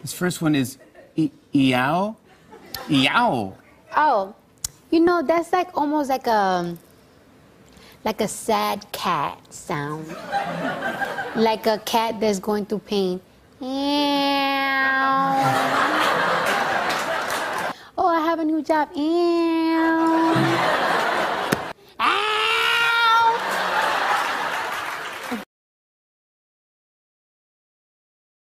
This first one is eow. Eow. Oh, you know, that's like almost like a sad cat sound. Like a cat that's going through pain. Eow. Oh, I have a new job. Eow.